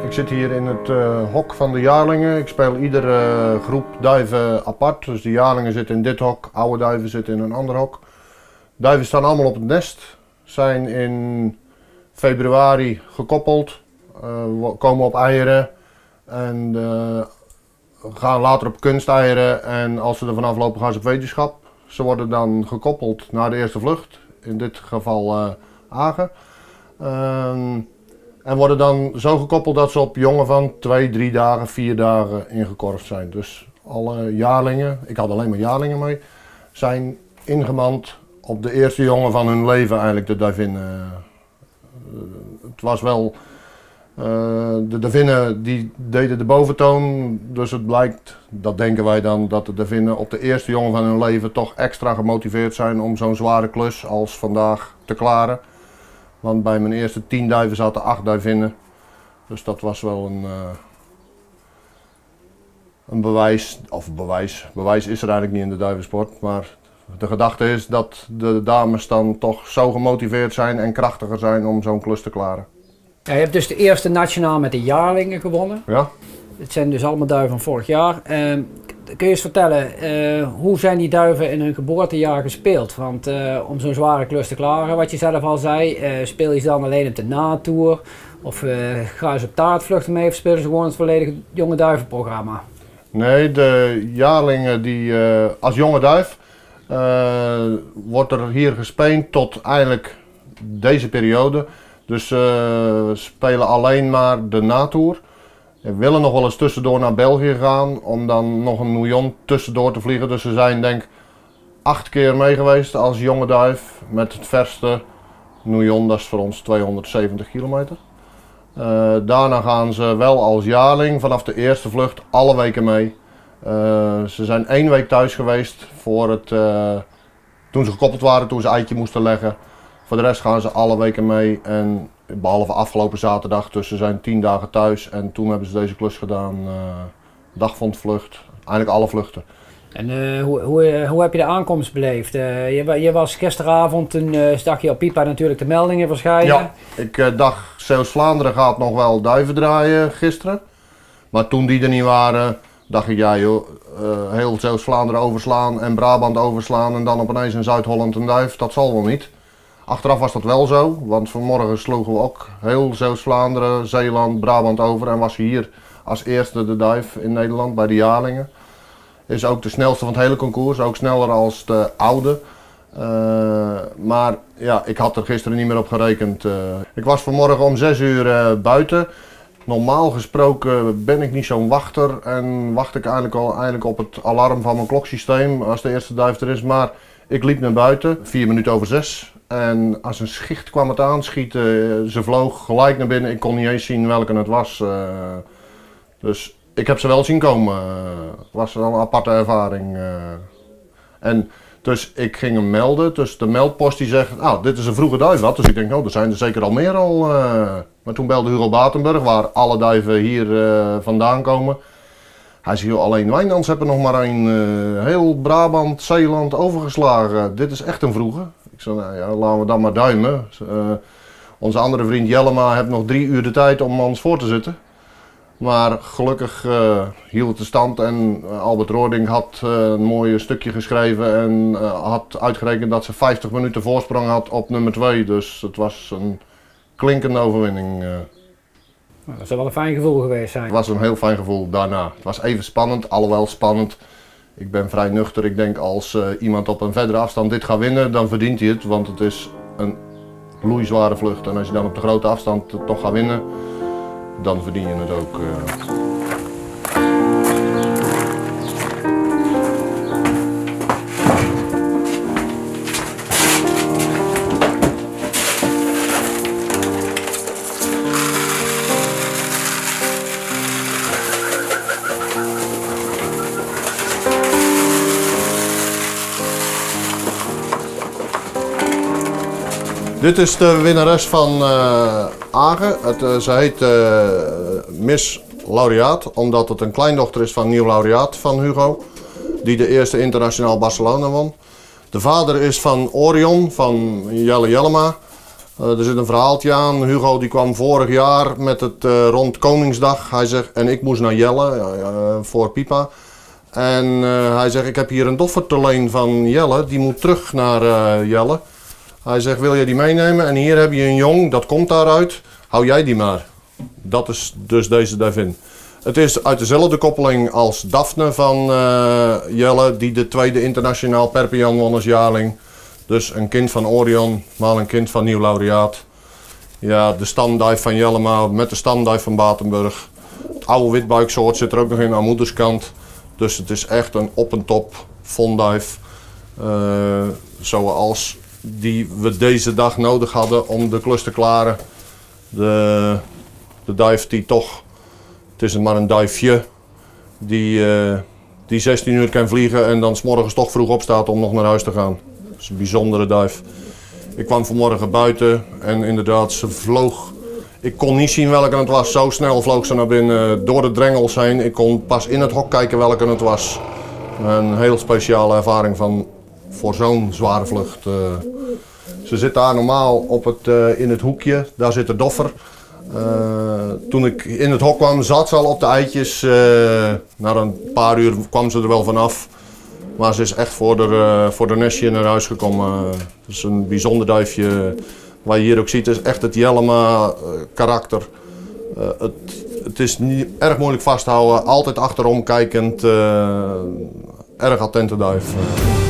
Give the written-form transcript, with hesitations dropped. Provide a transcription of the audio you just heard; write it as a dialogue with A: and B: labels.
A: Ik zit hier in het hok van de jaarlingen. Ik speel iedere groep duiven apart. Dus de jaarlingen zitten in dit hok, oude duiven zitten in een ander hok. Duiven staan allemaal op het nest, zijn in februari gekoppeld, komen op eieren en gaan later op kunsteieren. En als ze er vanaf lopen gaan ze op wetenschap. Ze worden dan gekoppeld naar de eerste vlucht, in dit geval agen. En worden dan zo gekoppeld dat ze op jongen van 2, 3 dagen, 4 dagen ingekorfd zijn. Dus alle jaarlingen, ik had alleen maar jaarlingen mee, zijn ingemand op de eerste jongen van hun leven eigenlijk, de duivinnen. Het was wel, de duivinnen die deden de boventoon, dus het blijkt, dat denken wij dan, dat de duivinnen op de eerste jongen van hun leven toch extra gemotiveerd zijn om zo'n zware klus als vandaag te klaren. Want bij mijn eerste 10 duiven zaten 8 duivinnen. Dus dat was wel een bewijs. Of bewijs is er eigenlijk niet in de duivensport. Maar de gedachte is dat de dames dan toch zo gemotiveerd zijn en krachtiger zijn om zo'n klus te klaren.
B: Ja, je hebt dus de eerste nationaal met de jaarlingen gewonnen.
A: Ja.
B: Het zijn dus allemaal duiven van vorig jaar. Kun je eens vertellen, hoe zijn die duiven in hun geboortejaar gespeeld? Want om zo'n zware klus te klaren, wat je zelf al zei, speel je ze dan alleen op de natour? Of ga je ze op taartvluchten mee of spelen ze gewoon het volledige jonge duivenprogramma?
A: Nee, de jaarlingen die als jonge duif wordt er hier gespeend tot eigenlijk deze periode. Dus spelen alleen maar de natour. We willen nog wel eens tussendoor naar België gaan om dan nog een Nouillon tussendoor te vliegen. Dus ze zijn denk ik 8 keer mee geweest als jonge duif met het verste Nouillon, dat is voor ons 270 kilometer. Daarna gaan ze wel als jaarling vanaf de eerste vlucht alle weken mee. Ze zijn 1 week thuis geweest voor het, toen ze gekoppeld waren, toen ze eitje moesten leggen. Voor de rest gaan ze alle weken mee en behalve afgelopen zaterdag, dus ze zijn 10 dagen thuis en toen hebben ze deze klus gedaan, dagvondvlucht, eigenlijk alle vluchten.
B: En hoe heb je de aankomst beleefd? Je was gisteravond, toen zag je op Pipa natuurlijk de meldingen verschijnen.
A: Ja, ik dacht Zeeuws-Vlaanderen gaat nog wel duiven draaien gisteren, maar toen die er niet waren, dacht ik ja joh, heel Zeeuws-Vlaanderen overslaan en Brabant overslaan en dan opeens in Zuid-Holland een duif, dat zal wel niet. Achteraf was dat wel zo, want vanmorgen sloegen we ook heel Zeeuws-Vlaanderen, Zeeland, Brabant over en was hier als eerste de duif in Nederland bij de jaarlingen. Is ook de snelste van het hele concours, ook sneller als de oude. Maar ja, ik had er gisteren niet meer op gerekend. Ik was vanmorgen om 6 uur buiten. Normaal gesproken ben ik niet zo'n wachter en wacht ik eigenlijk op het alarm van mijn kloksysteem als de eerste duif er is. Maar ik liep naar buiten, 4 minuten over 6. En als een schicht kwam het aanschieten, ze vloog gelijk naar binnen. Ik kon niet eens zien welke het was. Dus ik heb ze wel zien komen. Het was wel een aparte ervaring. En dus ik ging hem melden. Dus de meldpost die zegt, nou dit is een vroege duif. Dus ik denk, nou er zijn er zeker al meer al. Maar toen belde Hugo Batenburg, waar alle duiven hier vandaan komen. Hij zei, joh, alleen Wijnands hebben nog maar een heel Brabant, Zeeland overgeslagen. Dit is echt een vroege. Ik zei, nou ja, laten we dan maar duimen. Onze andere vriend Jellema heeft nog 3 uur de tijd om ons voor te zitten. Maar gelukkig hield het de stand en Albert Roording had een mooi stukje geschreven en had uitgerekend dat ze 50 minuten voorsprong had op nummer 2. Dus het was een klinkende overwinning.
B: Dat zou wel een fijn gevoel geweest zijn.
A: Het was een heel fijn gevoel daarna. Het was even spannend, alhoewel spannend. Ik ben vrij nuchter. Ik denk als iemand op een verdere afstand dit gaat winnen, dan verdient hij het. Want het is een loeizware vlucht. En als je dan op de grote afstand toch gaat winnen, dan verdien je het ook. Dit is de winnares van Agen. Ze heet Miss Laureaat, omdat het een kleindochter is van Nieuw Laureaat van Hugo, die de eerste internationaal Barcelona won. De vader is van Orion, van Jelle Jellema. Er zit een verhaaltje aan. Hugo die kwam vorig jaar met het rond Koningsdag. Hij zegt, en ik moest naar Jelle voor Pipa. En hij zegt, ik heb hier een doffer te leen van Jelle. Die moet terug naar Jelle. Hij zegt, wil je die meenemen? En hier heb je een jong, dat komt daaruit. Hou jij die maar. Dat is dus deze duivin. Het is uit dezelfde koppeling als Daphne van Jelle, die de tweede internationaal Perpignan won als jaarling. Dus een kind van Orion, maar een kind van Nieuw Laureaat. Ja, de stamduif van Jellema met de stamduif van Batenburg. Het oude witbuiksoort zit er ook nog in aan moederskant. Dus het is echt een op en top vonduif. Zoals die we deze dag nodig hadden om de klus te klaren. De duif die toch, het is maar een duifje, die 16 uur kan vliegen en dan 's morgens toch vroeg opstaat om nog naar huis te gaan. Dat is een bijzondere duif. Ik kwam vanmorgen buiten en inderdaad, ze vloog. Ik kon niet zien welke het was, zo snel vloog ze naar binnen door de drengels heen. Ik kon pas in het hok kijken welke het was. Een heel speciale ervaring voor zo'n zware vlucht. Ze zit daar normaal in het hoekje, daar zit de doffer. Toen ik in het hok kwam zat ze al op de eitjes. Na een paar uur kwam ze er wel vanaf. Maar ze is echt voor de nestje naar huis gekomen. Het is een bijzonder duifje. Wat je hier ook ziet is echt het Jellema karakter. Het is niet erg moeilijk vasthouden, altijd achterom kijkend. Erg attente duif.